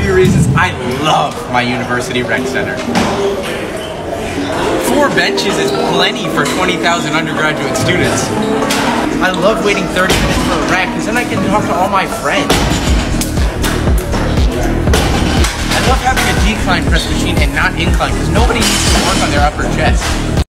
few reasons I love my university rec center. 4 benches is plenty for 20,000 undergraduate students. I love waiting 30 minutes for a rec because then I can talk to all my friends. I love having a decline press machine and not incline because nobody needs to work on their upper chest.